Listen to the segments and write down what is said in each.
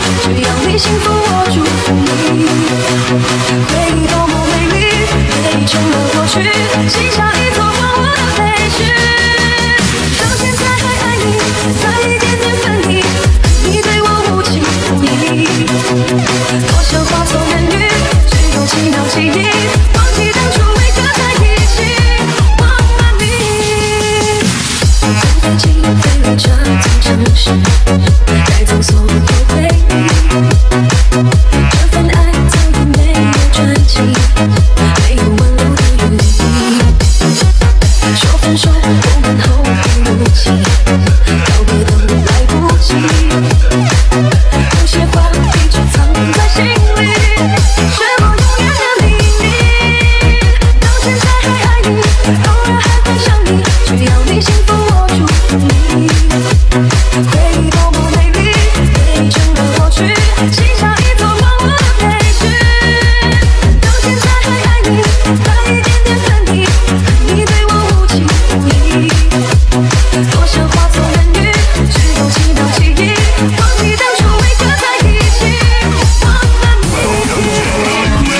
只要你幸福，我祝福你。回忆多么美丽，变成了过去，写下一座荒芜的废墟。到现在还爱你，差一点点分离，你对我无情无义。多想化作人鱼，只有奇妙记忆，忘记当初为何在一起。忘了你，飞机飞离这座城市，带走所有回忆。这份爱早已没有传奇，没有挽留的余地。说分手，我们后会无期，告别都来不及。有些话一直藏在心里，是我永远的秘密。到现在还爱你，偶尔还会想你，只要你幸福，我祝福你。回忆多么美丽，变成了过去，写下一座荒芜的废墟。到现在还爱你，差一点点分离，你对我无情无义。多想化作人鱼，只有奇妙记忆，忘记当初为何在一起。忘了你。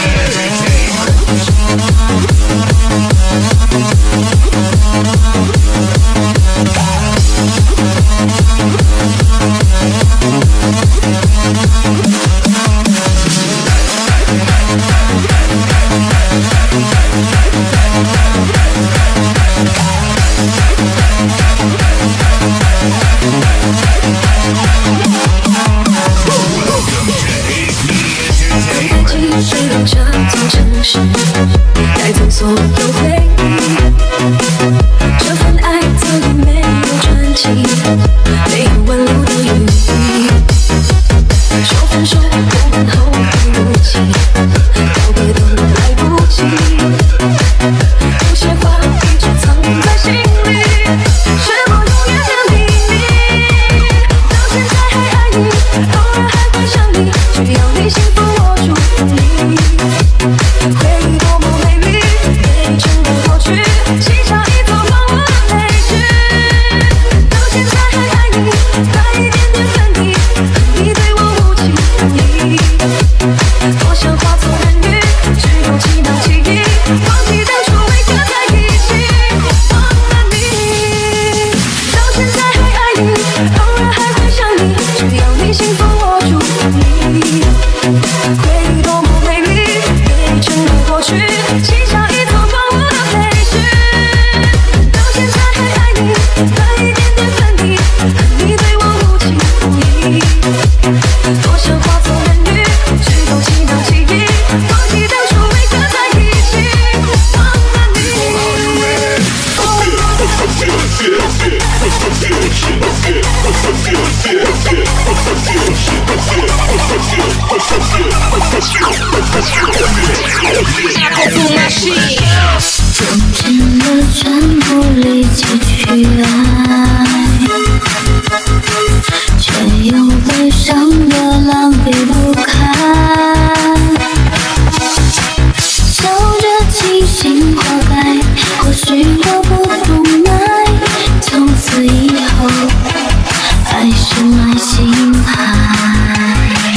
飞机飞离这座城市，带走所有回忆。这份爱早已没有传奇，没有挽留的余地。说分手，我们后会无期，告别都来不及。有些话一直藏在心里，是我永远的秘密。到现在还爱你，偶尔还会想你，只要你幸福，我祝福你。回忆多么美丽，变成了过去，写下一座荒芜的废墟。到现在还爱你，差一点点分离，你对我无情无义。多想化作人鱼，只有奇妙记忆，忘记当初为何在一起。忘了你，到现在还爱你，偶尔还会想你，只要你幸福，我祝福你。回忆多么美丽，变成了过去，写下一座荒芜的废墟。到现在还爱你，差一点点分离，你对我无情无义。多想化作人鱼，只有奇妙记忆，忘记当初为何在一起。忘了你。 用尽了全部力气去爱，却又悲伤的狼狈不堪。笑着清醒花开，或许我不懂爱，从此以后爱是埋心海。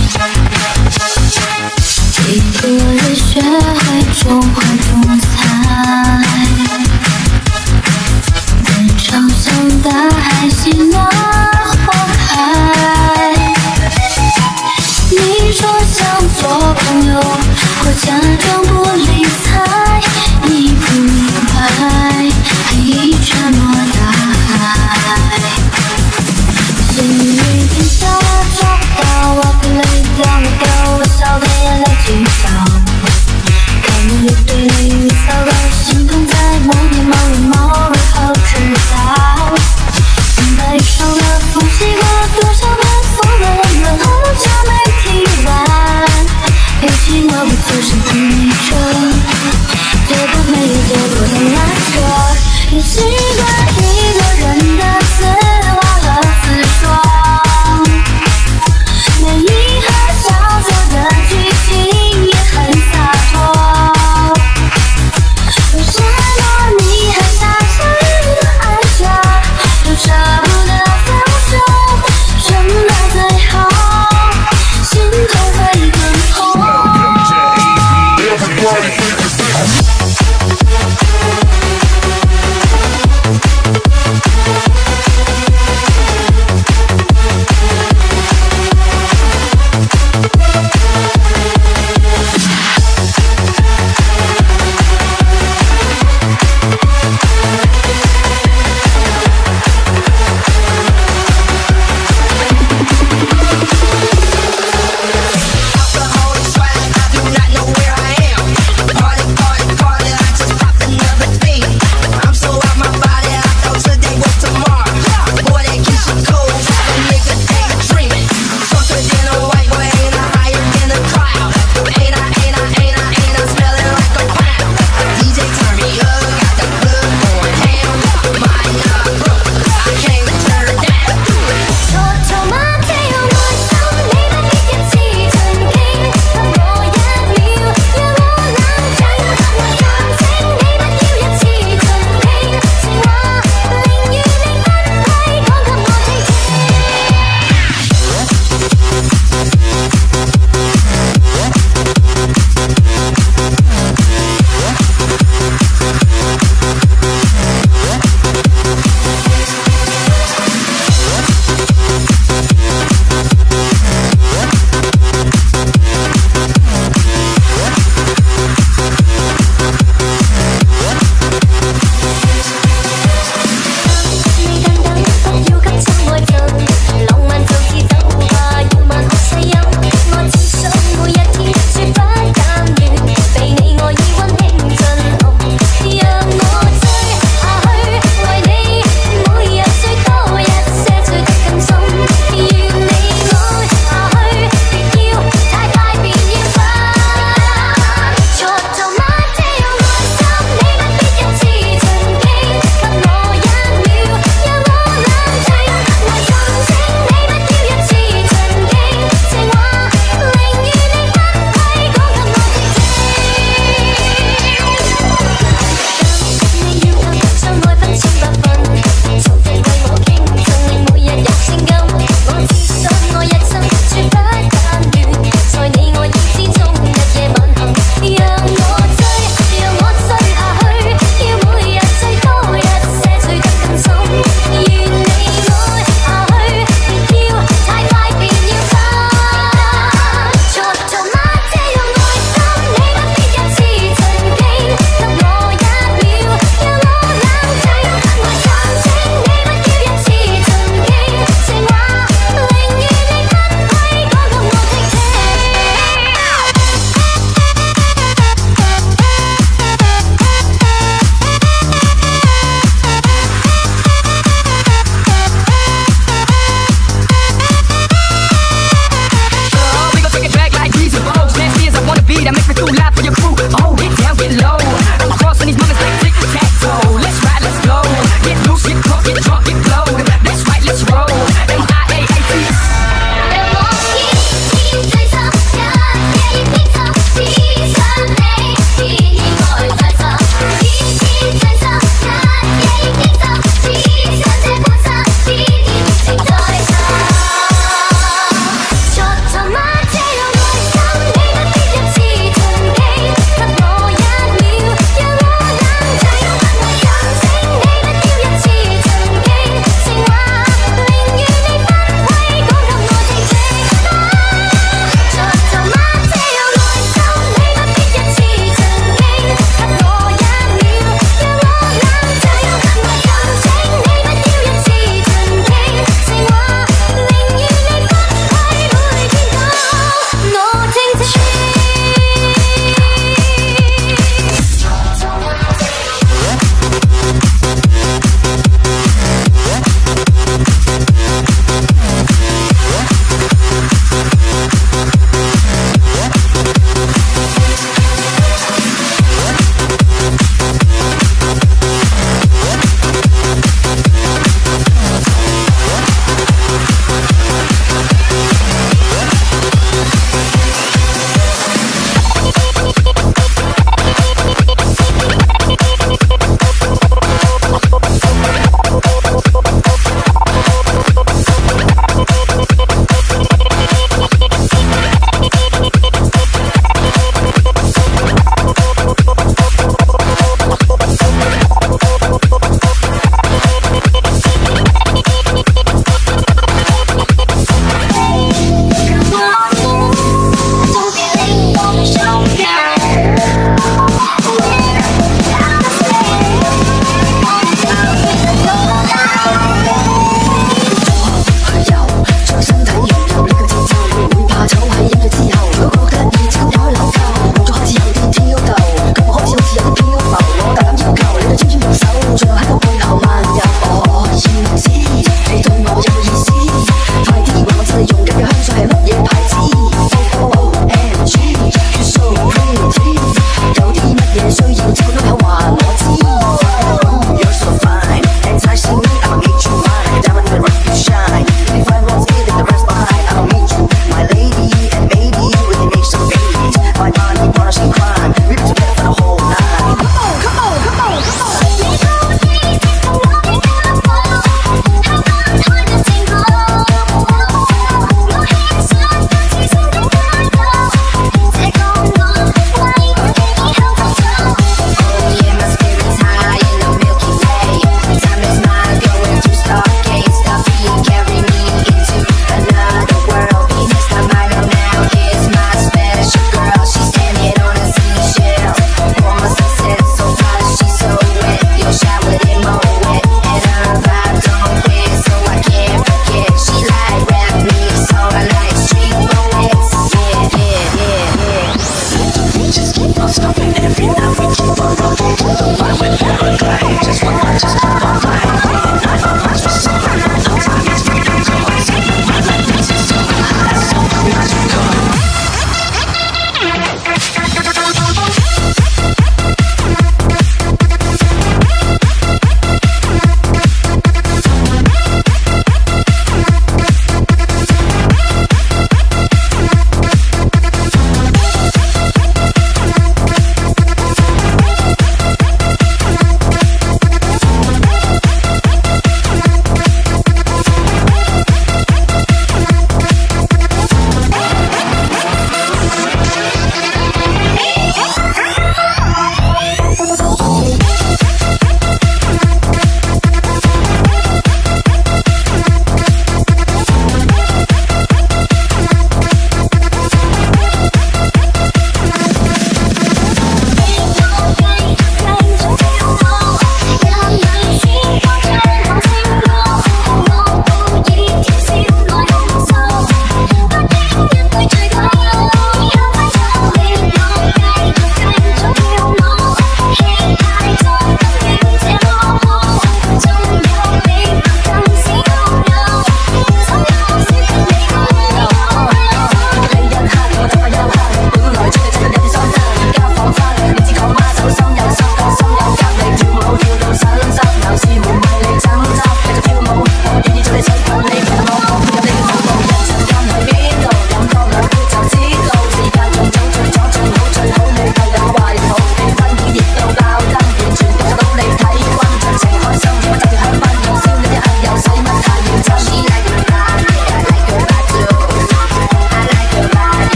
一个人学会中华风采，面朝向大海，心那花开。你说想做朋友，或假装不理睬，你不明白，爱已沉没大海。幸运天下找不到我，可泪掉没掉，我笑的眼泪尽扫。看你对泪与糟糕，心痛在某年某月某日后知道。明白受了风，习过多少年风的人们，好久没听完。有情我不做声。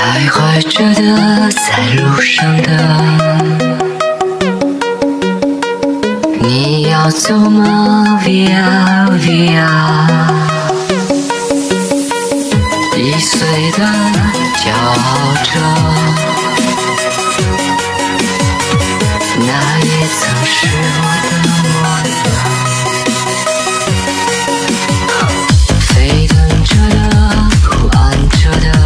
徘徊着的，在路上的，你要走吗 ？Via Via， 易碎的骄傲着，那也曾是我的模样。沸腾着的，不安着的。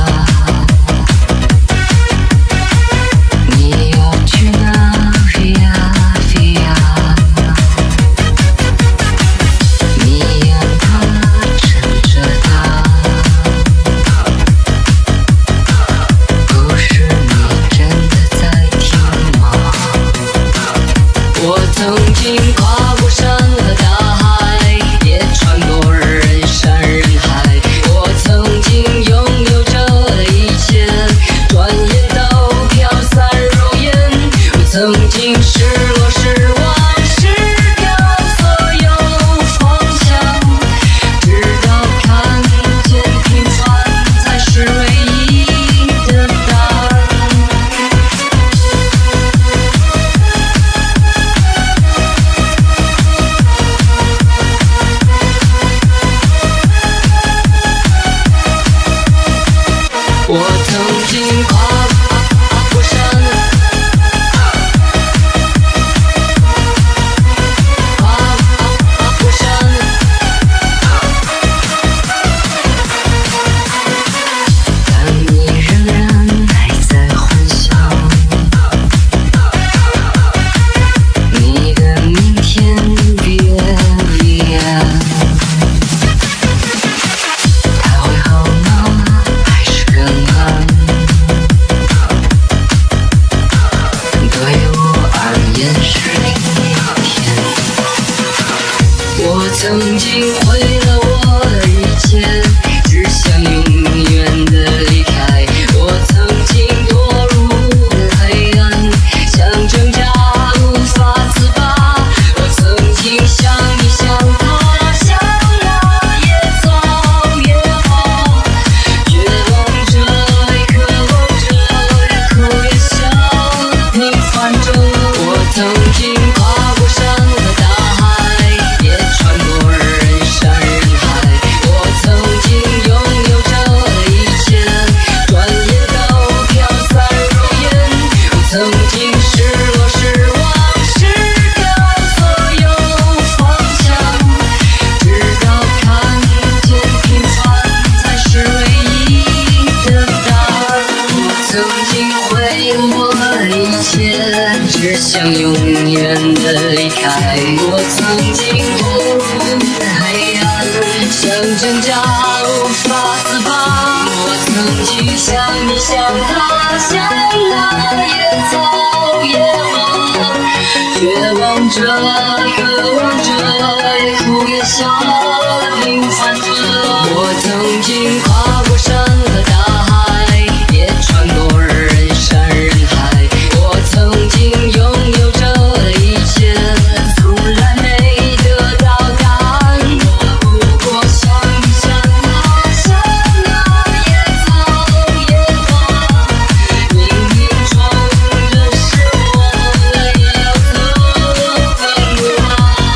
曾经毁了我的一切，只想永远的离开。我曾经堕入黑暗，想挣扎无法自拔。我曾经像你像他，想要越走越好，绝望着也渴望着，越哭越笑，平凡着。我曾经跨过山和大海，也穿过人山人海。我曾经拥有着一切，转眼都飘散如烟。我曾经失落失望，失掉所有方向，直到看见平凡才是唯一的答案。我曾经毁了我的一切，只想永远的离开。我曾经堕入黑暗，想挣扎无法自拔。我曾经像你像他，想要越走越好，绝望着渴望着，越哭越笑，平凡着。我曾经跨过山和大海，也穿过人山人海。我曾经拥有着一切，从来没得到答案。我不过像你像他，想要越走越远，命运中的是我也要走更远。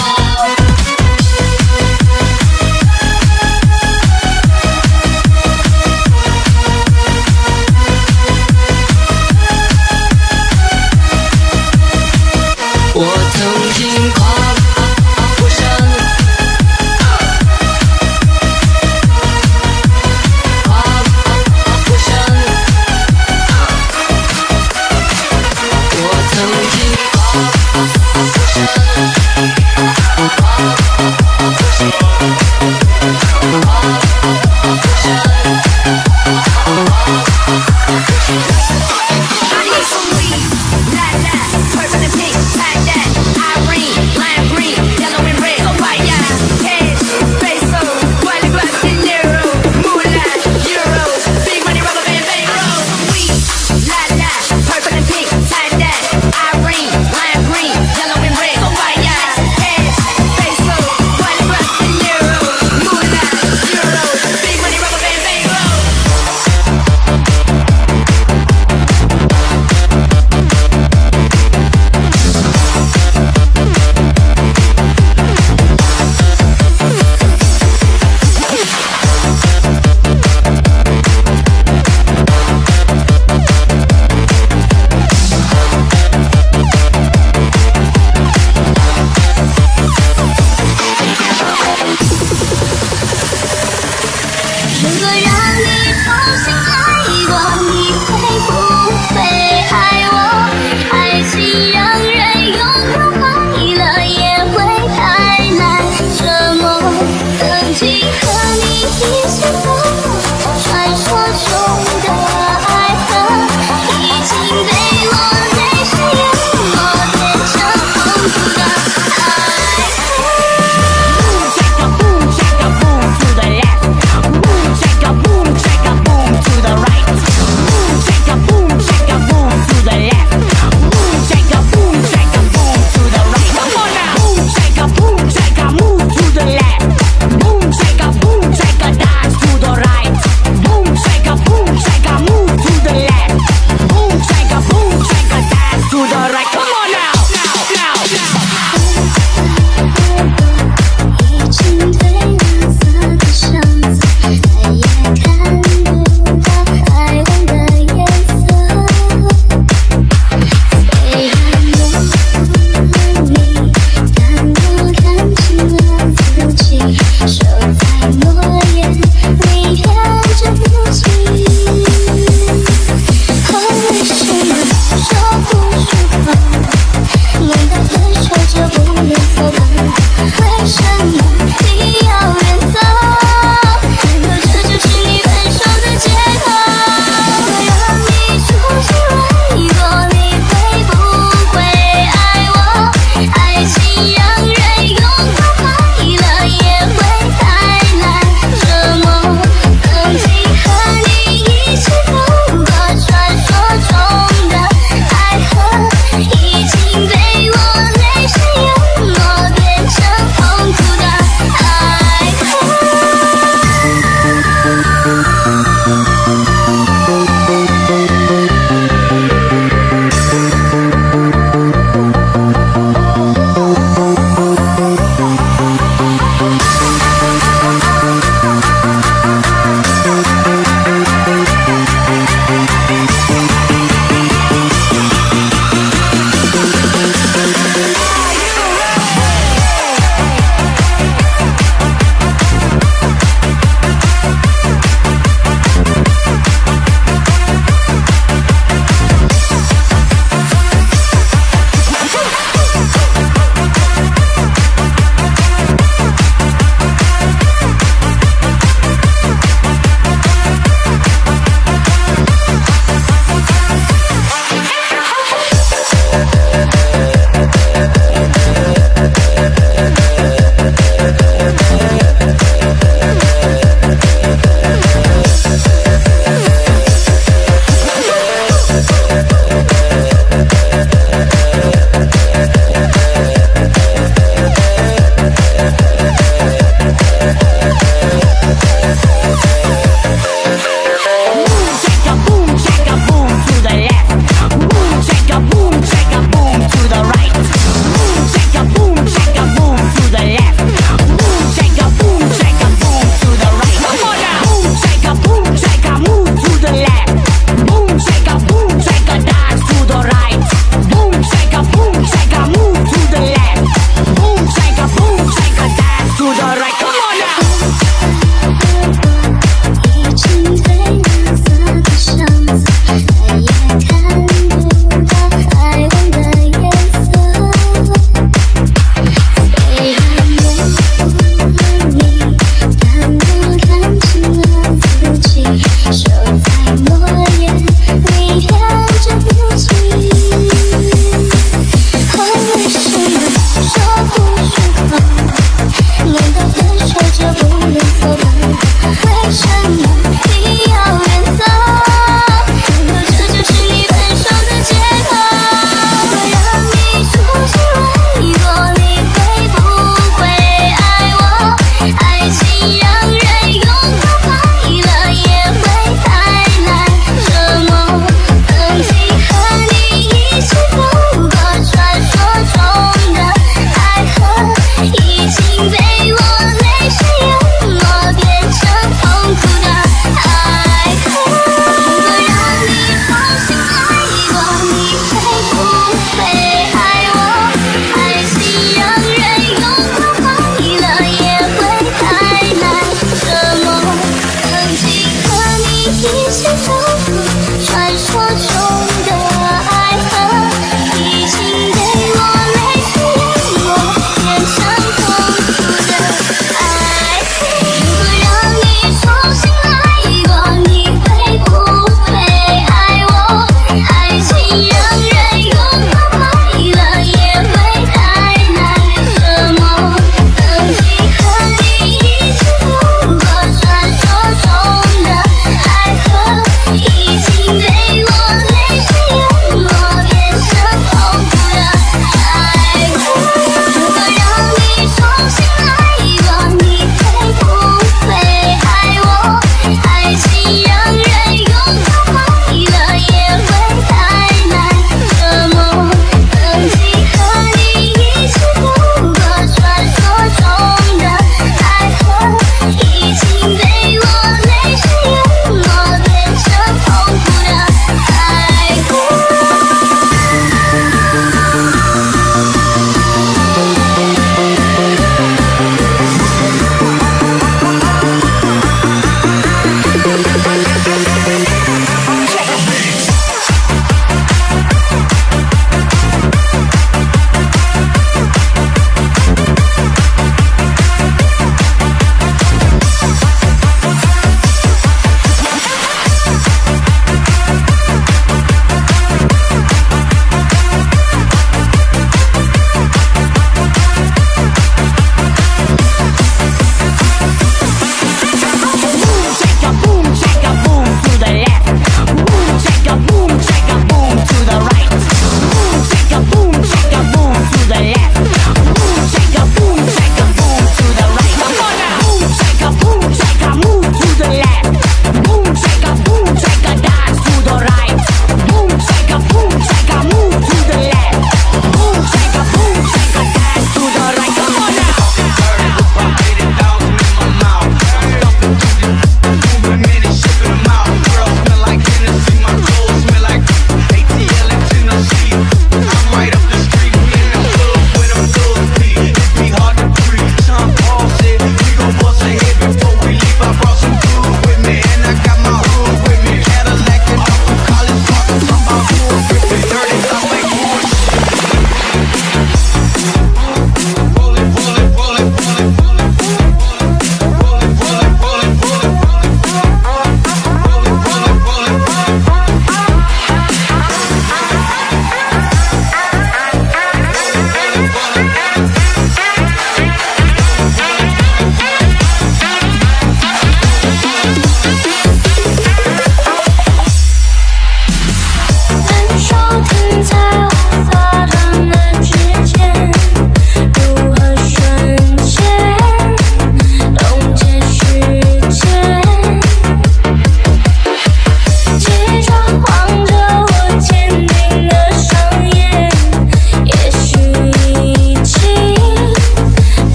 我曾经跨过山，跨过山。我曾经跨过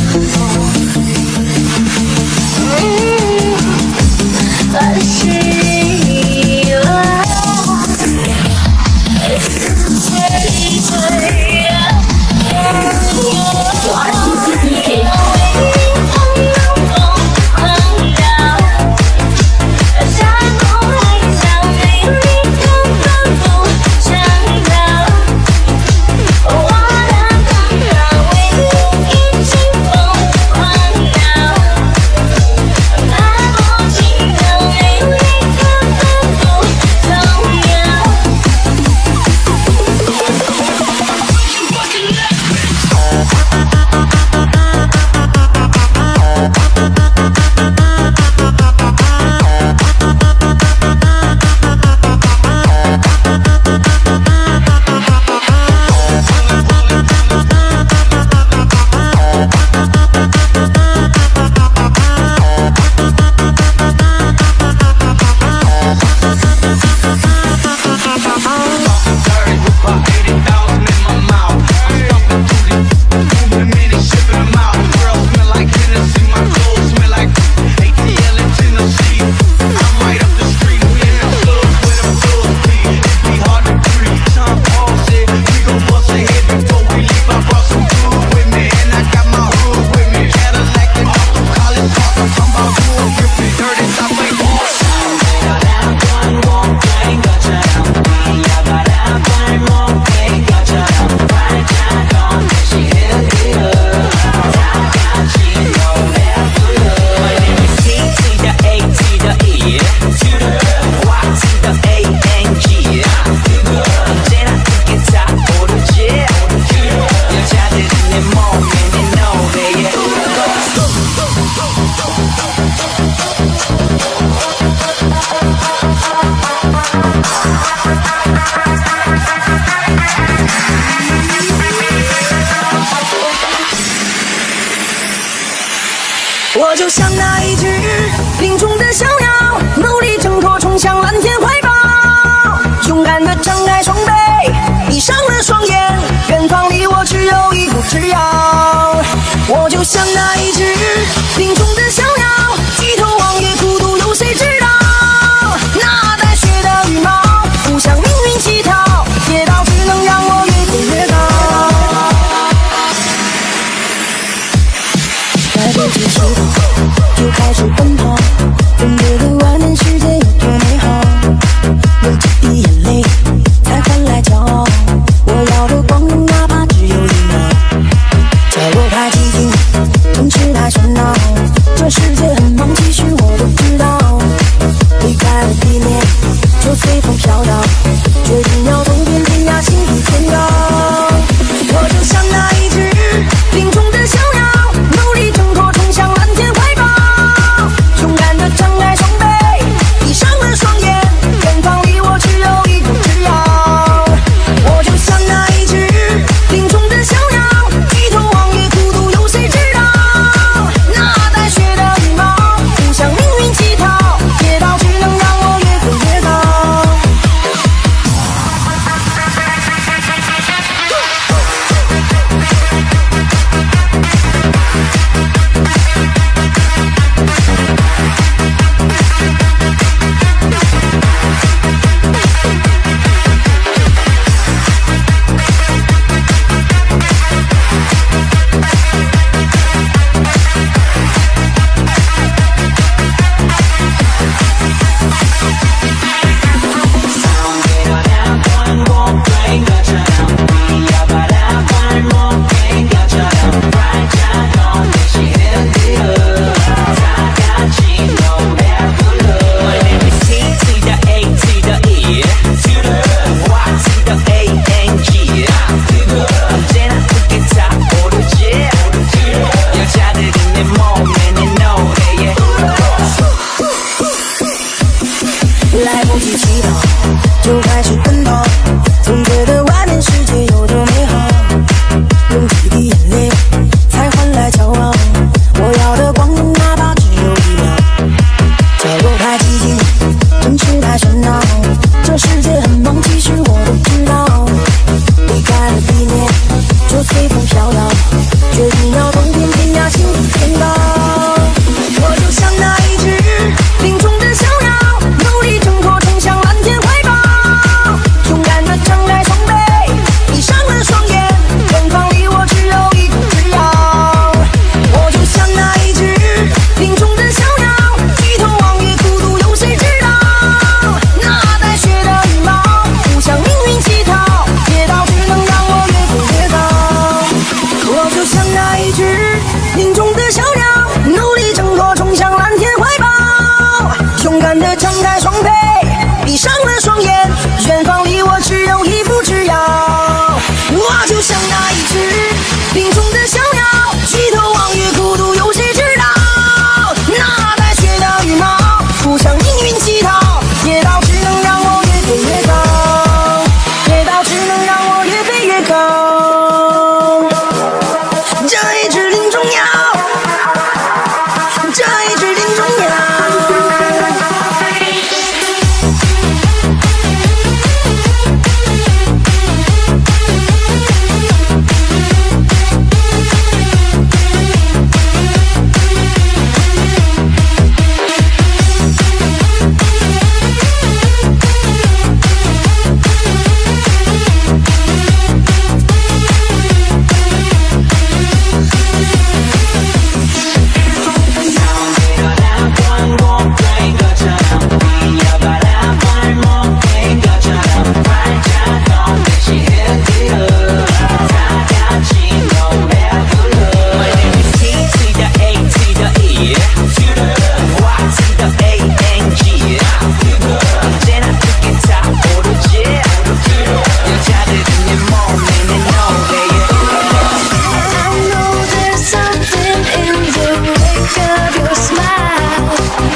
我就像那一只林中的小鸟，努力挣脱，冲向蓝天怀抱，勇敢地张开双臂，闭上了双眼，远方离我只有一步之遥。我就像那一只林中的小鸟，低头望月，孤独有谁知道？那带血的羽毛，不向命运乞讨，跌倒只能让我越飞越高。在不知时就开始奔跑，分别的外面世界有多美好，有几滴眼泪才换来骄傲。我要的光荣，哪怕只有1秒，在我 wake of your smile.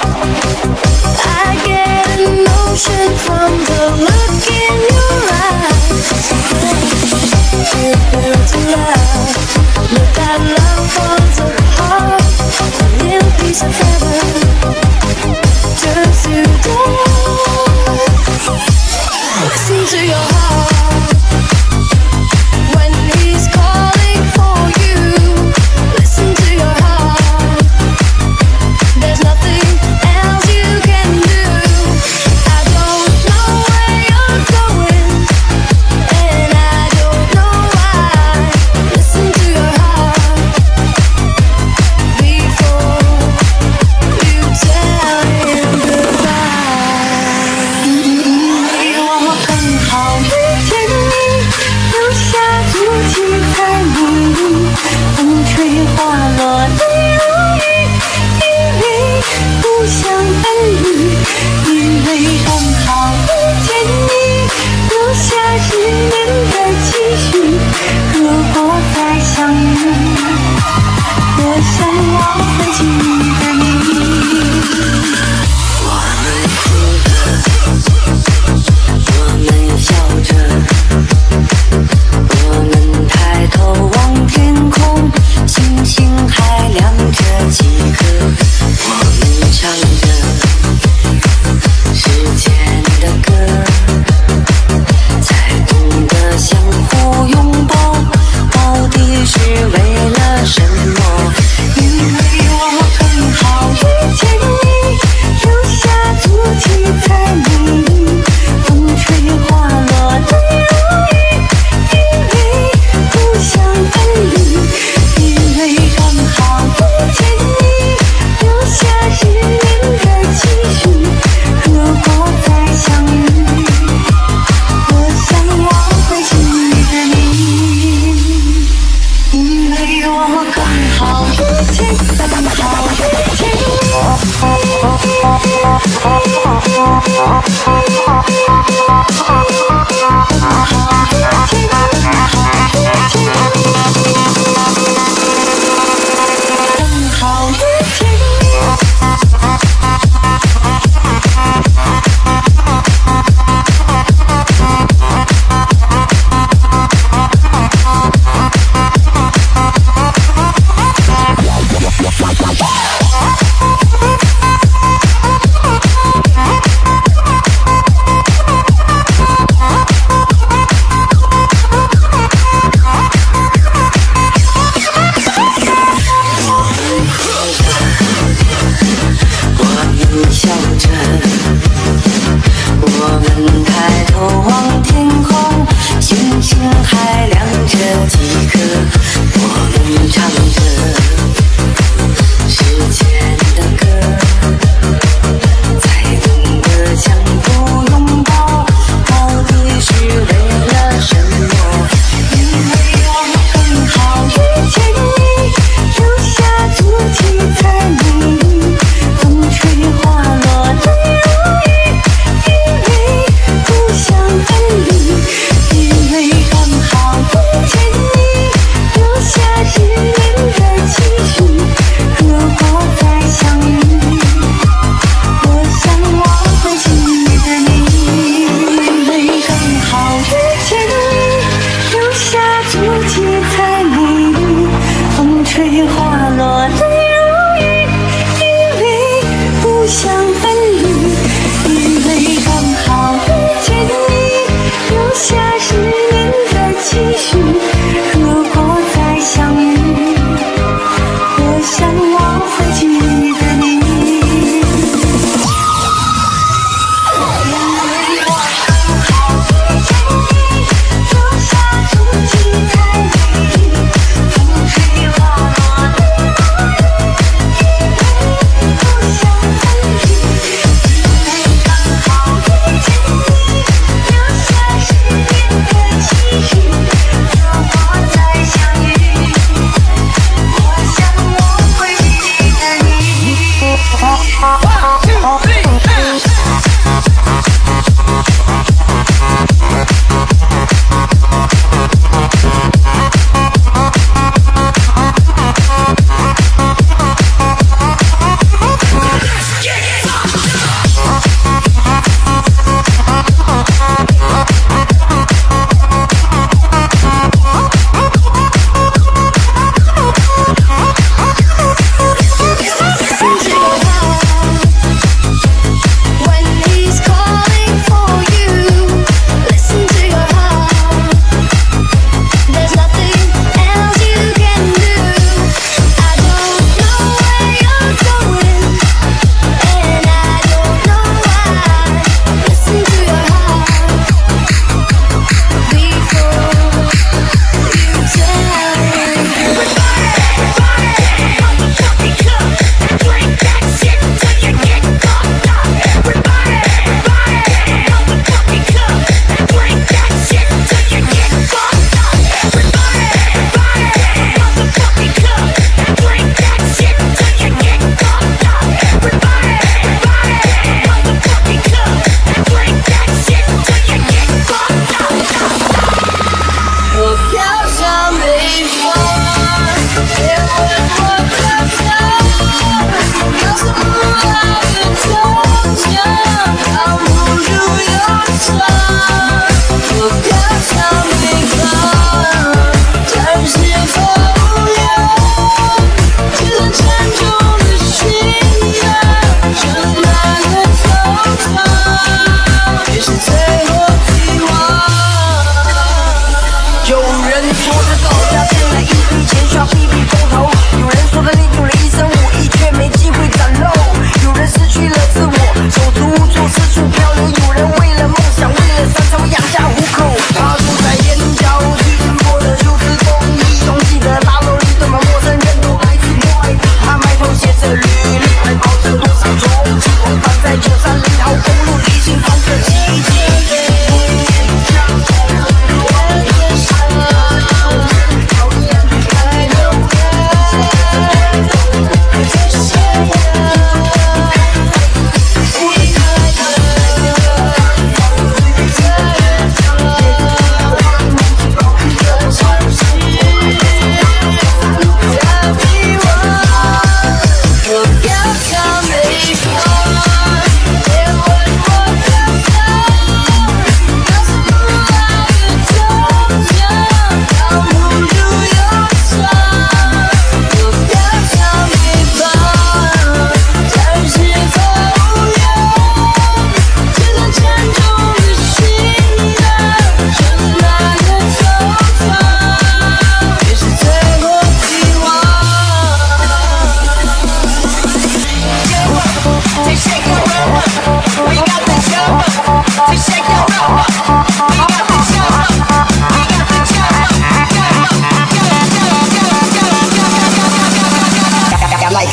I get emotion from the look in your eyes. Give birth to love, let that love falls apart. A little piece of heaven turns to dust. Listen to your heart when he's calling for you. Listen to your heart. There's nothing else you can do. I don't know where you're going, and I don't know why. Listen to your heart before you tell him goodbye. 我更好遇见你，留下足迹在梦里，风吹花落的忧郁，因为不想分离，因为刚好遇见你，留下10年的期许。如果再相遇，我想我会记得你。 我们笑着，我们抬头望天空，星星还亮着几颗。我们唱着时间的歌，才懂得相互拥抱，到底是为了什么？因为我刚好遇见你，留下足迹在梦里。风吹花落的忧郁，因为不想分离，因为刚好遇见你，留下10年的期许。如果再相遇，我想我会记得你，因为我刚好遇见，刚好遇见你。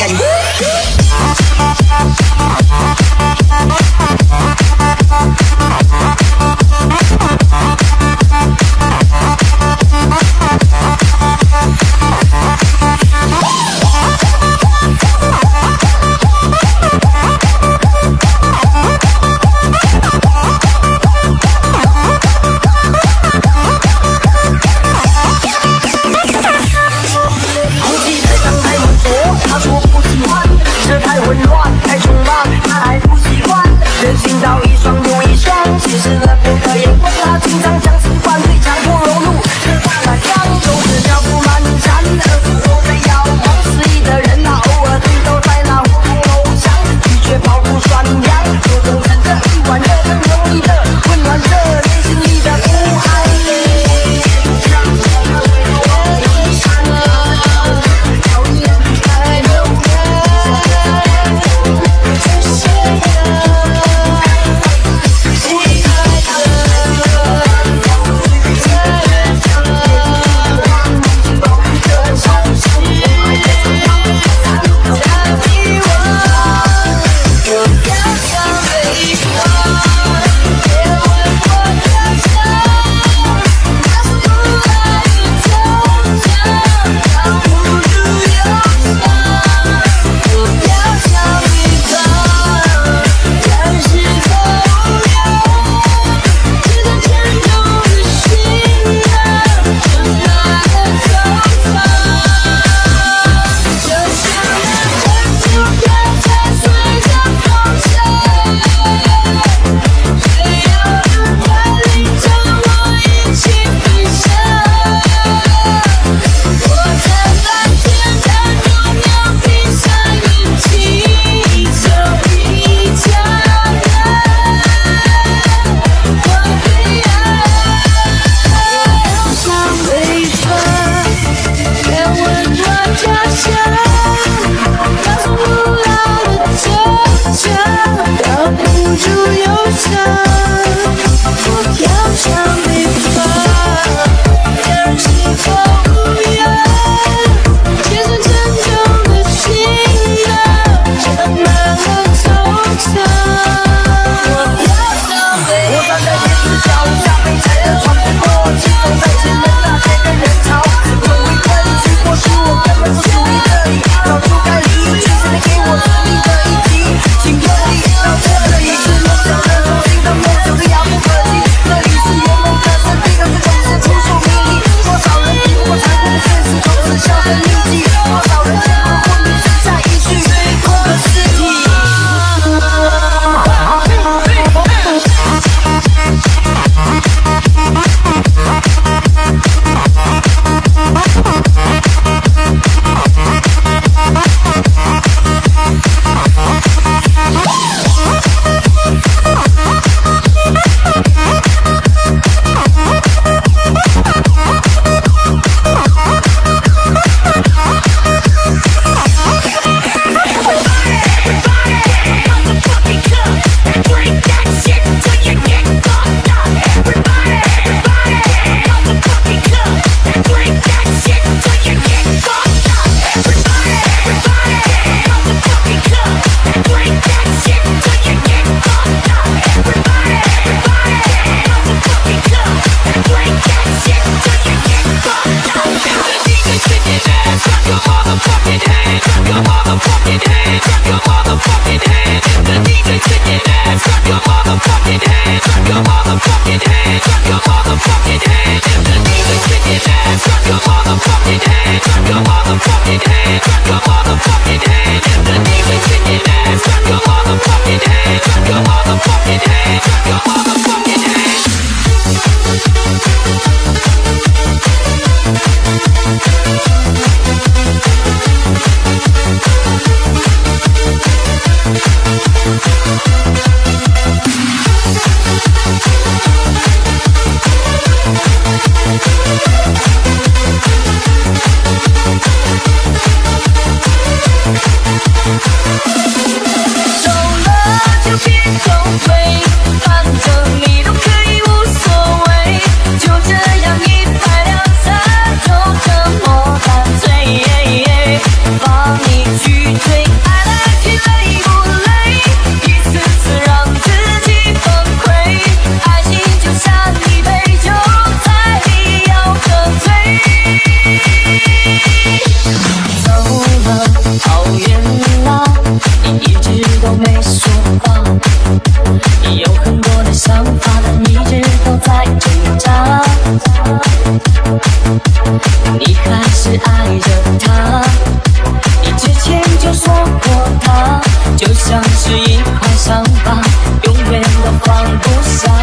感觉。 像是一块伤疤，永远都放不下。